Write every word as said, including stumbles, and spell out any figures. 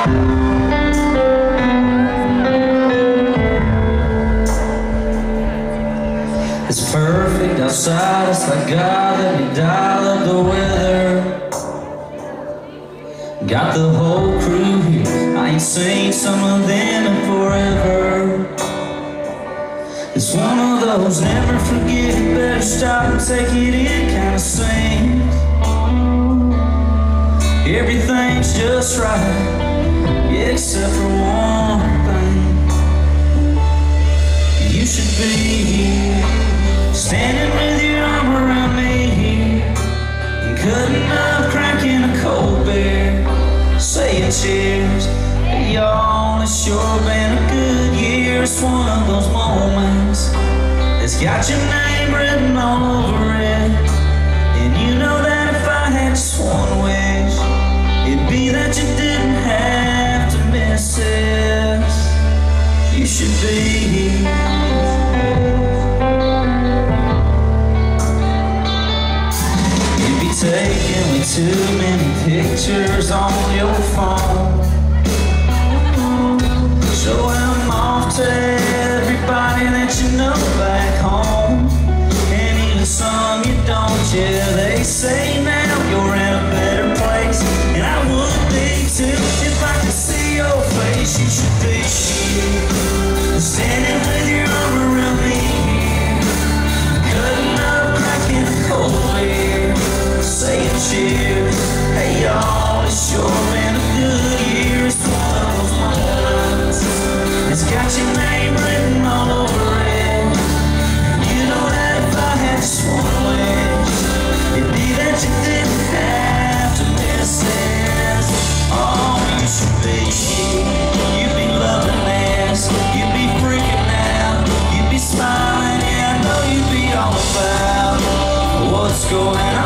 It's perfect outside, it's like God let me dial up the weather. Got the whole crew here, I ain't seen some of them in forever. It's one of those never forget it, better stop and take it in kind of scenes. Everything's just right, yeah, except for one thing. You should be here, standing with your arm around me, and cutting up, cracking a cold beer, saying cheers. Hey y'all, it's sure been a good year. It's one of those moments that's got your name written all over it. And you know that if I had just one wish, it'd be that you didn't have to miss this. You should be here. Taking me too many pictures on your phone, showing them off to everybody that you know back home, and even some you don't. Yeah, they say now you're in a better place, and I would be too if I could see your face. You should be here, standing with your arm around me, cutting up, cracking a cold beer, saying cheers. Hey y'all, it's sure been a good year. It's one of those moments it's got your name written all over it. You know that if I had just one wish, it'd be that you didn't have to miss this. Oh, you should be here, you'd be loving this, you'd be freaking out, you'd be smiling, yeah, I know you'd be all about what's going on.